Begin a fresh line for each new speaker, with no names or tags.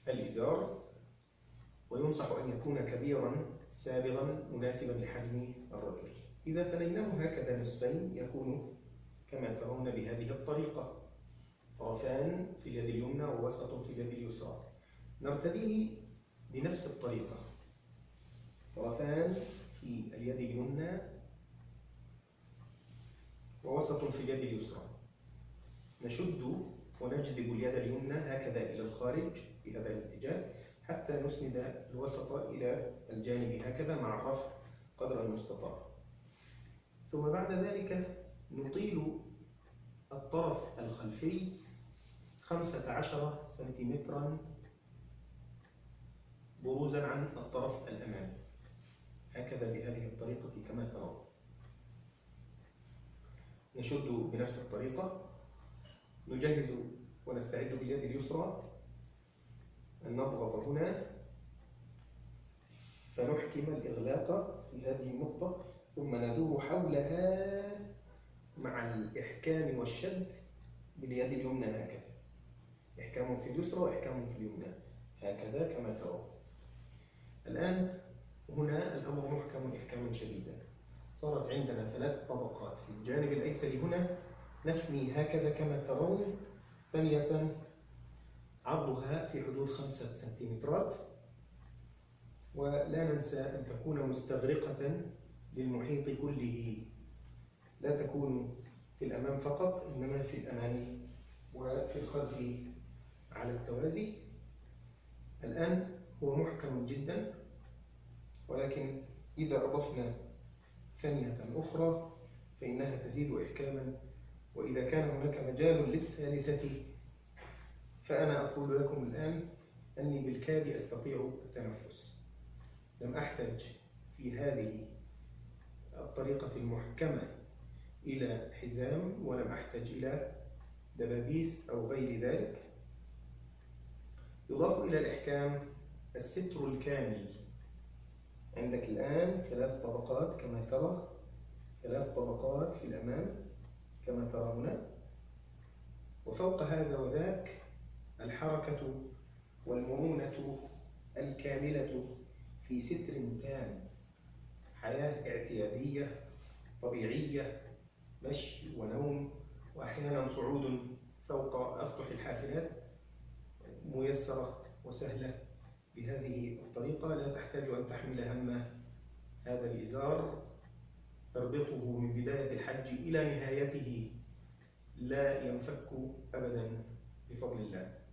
الإزار، وينصح أن يكون كبيرا سابغا مناسبا لحجم الرجل. إذا ثنيناه هكذا نصفين يكون كما ترون بهذه الطريقة، طرفان في اليد اليمنى ووسط في اليد اليسرى. نرتديه بنفس الطريقة، طرفان في اليد اليمنى ووسط في اليد اليسرى. نشد ونجذب اليد اليمنى هكذا إلى الخارج بهذا الاتجاه حتى نسند الوسط إلى الجانب هكذا مع الرفع قدر المستطاع. ثم بعد ذلك نطيل الطرف الخلفي 15 سنتيمترا بروزا عن الطرف الأمامي، هكذا بهذه الطريقة كما ترون. نشد بنفس الطريقة، نجهز ونستعد باليد اليسرى أن نضغط هنا فنحكم الإغلاق في هذه النقطة، ثم ندور حولها مع الإحكام والشد باليد اليمنى هكذا، إحكام في اليسرى وإحكام في اليمنى هكذا كما ترون. الآن هنا الأمر محكم إحكاما شديدا، صارت عندنا 3 طبقات في الجانب الأيسر هنا، نثني هكذا كما ترون ثانية عرضها في حدود 5 سنتيمترات، ولا ننسى أن تكون مستغرقة للمحيط كله، لا تكون في الأمام فقط إنما في الأمام وفي الخلف على التوازي. الآن هو محكم جدا، ولكن إذا أضفنا ثانية أخرى فإنها تزيد إحكاما، وإذا كان هناك مجال للثالثة فأنا أقول لكم الآن أني بالكاد أستطيع التنفس. لم أحتج في هذه الطريقة المحكمة إلى حزام، ولم أحتج إلى دبابيس أو غير ذلك. يضاف إلى الإحكام الستر الكامل. عندك الآن 3 طبقات كما ترى، 3 طبقات في الأمام كما ترى هنا، وفوق هذا وذاك الحركة والمرونة الكاملة في ستر تام، حياة اعتيادية طبيعية، مشي ونوم وأحيانا صعود فوق أسطح الحافلات ميسرة وسهلة بهذه الطريقة. لا تحتاج أن تحمل هم هذا الإزار، تربطه من بداية الحج إلى نهايته لا ينفك أبدا بفضل الله.